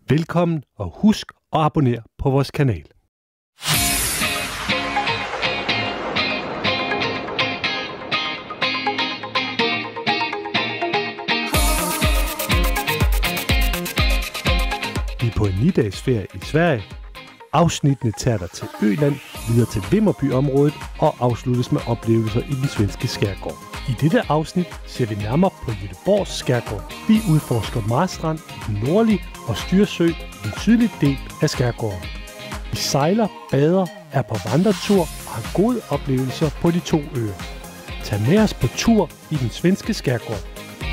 Velkommen og husk at abonnere på vores kanal. Vi er på en 9-dages ferie i Sverige. Afsnittene tager dig til Øland, videre til Vimmerby-området og afsluttes med oplevelser i den svenske skærgård. I dette afsnit ser vi nærmere på Göteborgs skærgård. Vi udforsker Marstrand i den nordlige og Styrsø i den sydlige del af skærgården. Vi sejler, bader, er på vandretur og har gode oplevelser på de 2 øer. Tag med os på tur i den svenske skærgård.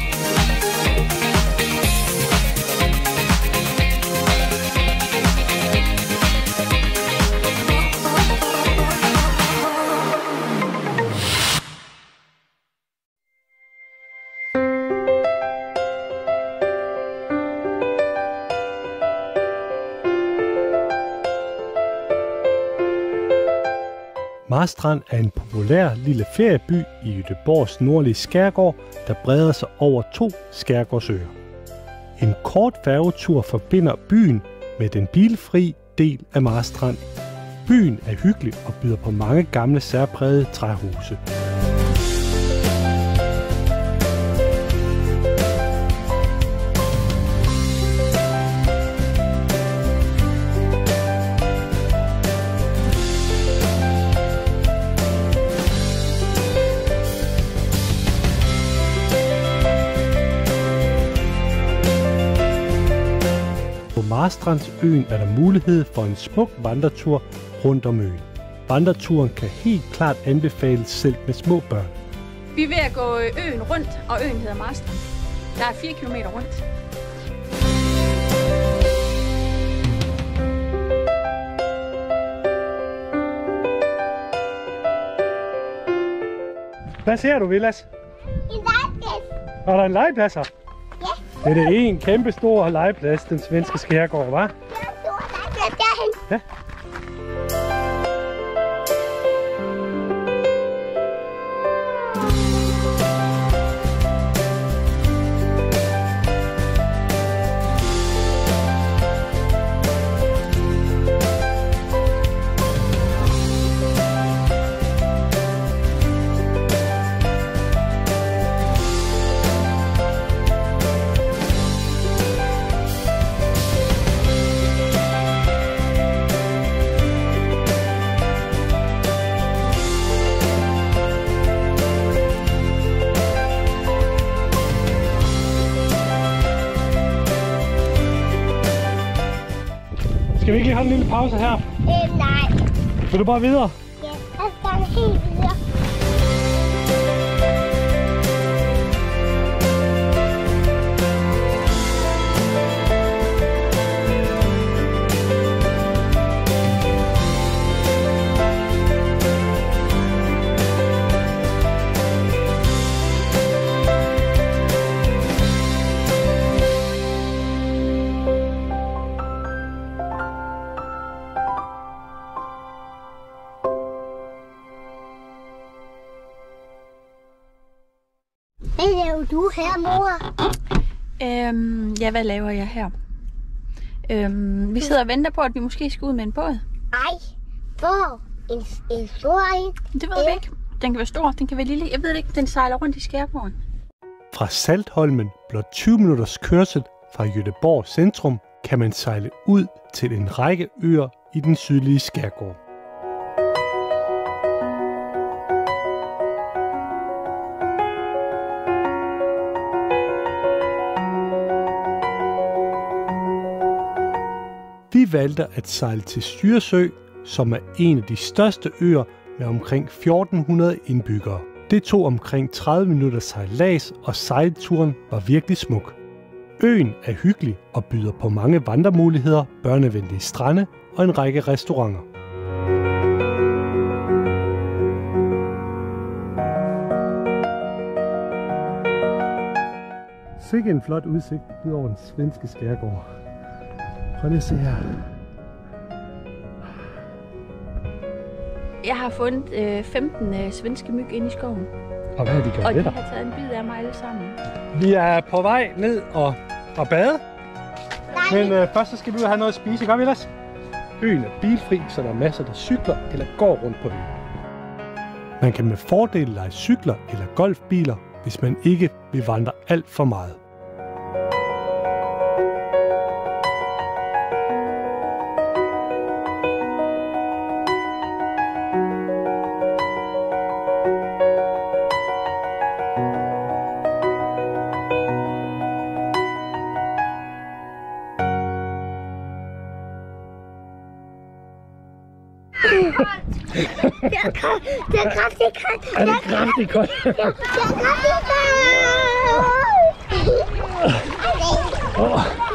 Marstrand er en populær lille ferieby i Göteborgs nordlige skærgård, der breder sig over 2 skærgårdsøer. En kort færgetur forbinder byen med den bilfri del af Marstrand. Byen er hyggelig og byder på mange gamle særprægede træhuse. På Marstrandsøen er der mulighed for en smuk vandretur rundt om øen. Vandreturen kan helt klart anbefales selv med små børn. Vi er ved at gå øen rundt, og øen hedder Marstrand. Der er 4 kilometer rundt. Hvad ser du, Vilas? En legeplads. Er der en legeplads her? Ja. Det er en kæmpe stor legeplads, den svenske skærgård, hva'? Der er en stor legeplads derhen. Ja. Skal vi ikke lige have en lille pause her? Nej. Vil du bare videre? Ja, jeg skal helt videre. Hvad laver du her, mor? Ja, hvad laver jeg her? Vi sidder og venter på, at vi måske skal ud med en båd. Ej, hvor? En stor en? Det ved vi ikke. Den kan være stor, den kan være lille. Jeg ved det ikke, den sejler rundt i skærgården. Fra Saltholmen, blot 20 minutters kørsel fra Göteborg centrum, kan man sejle ud til en række øer i den sydlige skærgård. Vi valgte at sejle til Styrsø, som er en af de største øer med omkring 1400 indbyggere. Det tog omkring 30 minutter sejlads, og sejlturen var virkelig smuk. Øen er hyggelig og byder på mange vandremuligheder, børnevenlige strande og en række restauranter. Sikke en flot udsigt ud over den svenske skærgård. Prøv lige at se her. Jeg har fundet 15 svenske myg inde i skoven. Og hvad har de gjort Og ved de dig? har taget en bid af mig alle sammen. Vi er på vej ned og bade. Nej, Men først så skal vi ud og have noget at spise, gør vi ellers? Øen er bilfri, så der er masser, der cykler eller går rundt på øen. Man kan med fordel lege cykler eller golfbiler, hvis man ikke vil vandre alt for meget. Det er kraftigt koldt. Er det kraftigt koldt? Det er kraftigt koldt.